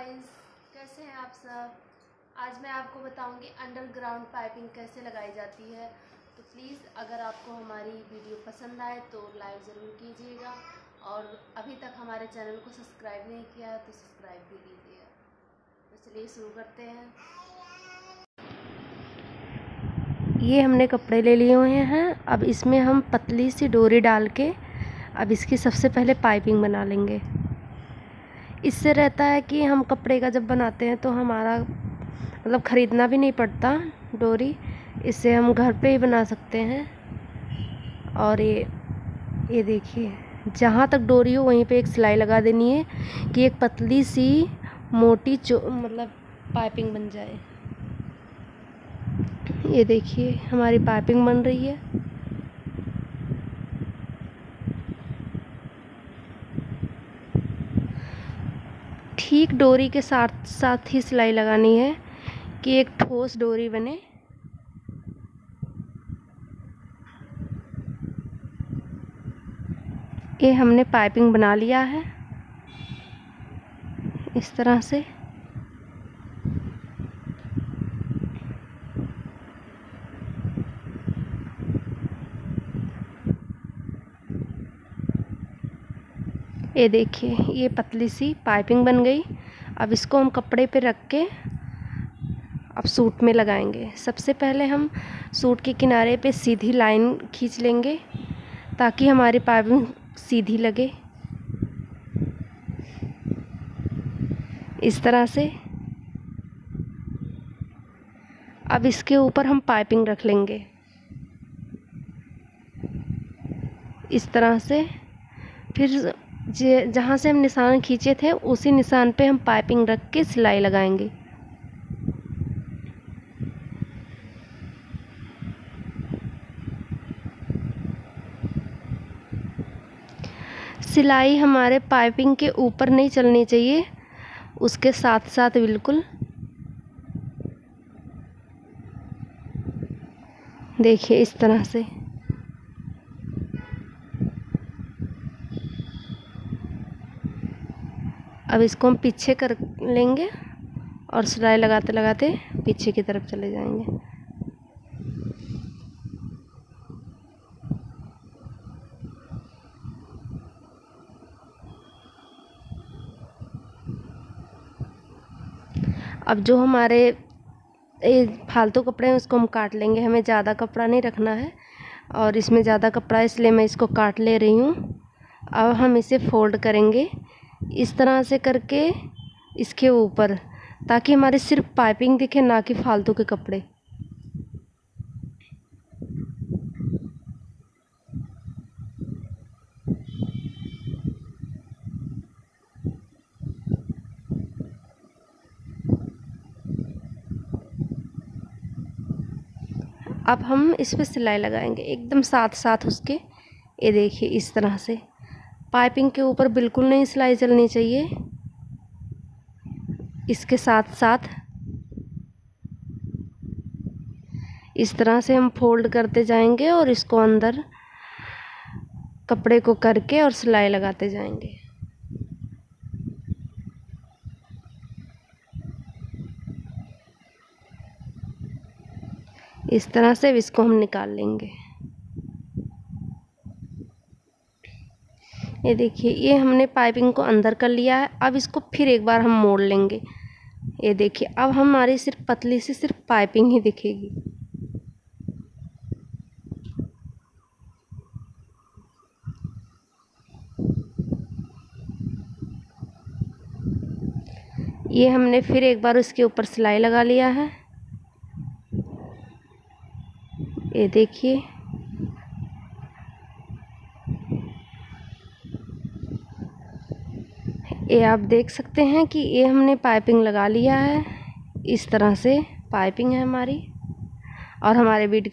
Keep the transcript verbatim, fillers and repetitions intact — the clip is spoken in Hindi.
गाइस, कैसे हैं आप सब। आज मैं आपको बताऊंगी अंडरग्राउंड पाइपिंग कैसे लगाई जाती है। तो प्लीज़ अगर आपको हमारी वीडियो पसंद आए तो लाइक ज़रूर कीजिएगा और अभी तक हमारे चैनल को सब्सक्राइब नहीं किया है तो सब्सक्राइब भी कीजिएगा। तो चलिए शुरू करते हैं। ये हमने कपड़े ले लिए हुए हैं। अब इसमें हम पतली सी डोरी डाल के अब इसकी सबसे पहले पाइपिंग बना लेंगे। इससे रहता है कि हम कपड़े का जब बनाते हैं तो हमारा मतलब ख़रीदना भी नहीं पड़ता डोरी, इससे हम घर पे ही बना सकते हैं। और ये ये देखिए, जहाँ तक डोरी हो वहीं पे एक सिलाई लगा देनी है कि एक पतली सी मोटी चो मतलब पाइपिंग बन जाए। ये देखिए हमारी पाइपिंग बन रही है। ठीक डोरी के साथ साथ ही सिलाई लगानी है कि एक ठोस डोरी बने। ये हमने पाइपिंग बना लिया है इस तरह से। ये देखिए ये पतली सी पाइपिंग बन गई। अब इसको हम कपड़े पे रख के अब सूट में लगाएंगे। सबसे पहले हम सूट के किनारे पे सीधी लाइन खींच लेंगे ताकि हमारी पाइपिंग सीधी लगे, इस तरह से। अब इसके ऊपर हम पाइपिंग रख लेंगे इस तरह से। फिर जहाँ से हम निशान खींचे थे उसी निशान पे हम पाइपिंग रख के सिलाई लगाएंगे। सिलाई हमारे पाइपिंग के ऊपर नहीं चलनी चाहिए, उसके साथ साथ बिल्कुल। देखिए इस तरह से। अब इसको हम पीछे कर लेंगे और सिलाई लगाते लगाते पीछे की तरफ चले जाएंगे। अब जो हमारे ये फालतू कपड़े हैं उसको हम काट लेंगे। हमें ज़्यादा कपड़ा नहीं रखना है और इसमें ज़्यादा कपड़ा इसलिए मैं इसको काट ले रही हूँ। अब हम इसे फोल्ड करेंगे इस तरह से करके इसके ऊपर, ताकि हमारे सिर्फ पाइपिंग दिखे, ना कि फालतू के कपड़े। अब हम इस पे सिलाई लगाएंगे एकदम साथ साथ उसके। ये देखिए इस तरह से पाइपिंग के ऊपर बिल्कुल नहीं सिलाई चलनी चाहिए, इसके साथ साथ इस तरह से हम फोल्ड करते जाएंगे और इसको अंदर कपड़े को करके और सिलाई लगाते जाएंगे। इस तरह से इसको हम निकाल लेंगे। ये देखिए ये हमने पाइपिंग को अंदर कर लिया है। अब इसको फिर एक बार हम मोड़ लेंगे। ये देखिए अब हमारी सिर्फ पतली सी सिर्फ पाइपिंग ही दिखेगी। ये हमने फिर एक बार उसके ऊपर सिलाई लगा लिया है। ये देखिए ये आप देख सकते हैं कि ये हमने पाइपिंग लगा लिया है। इस तरह से पाइपिंग है हमारी। और हमारे वीडियो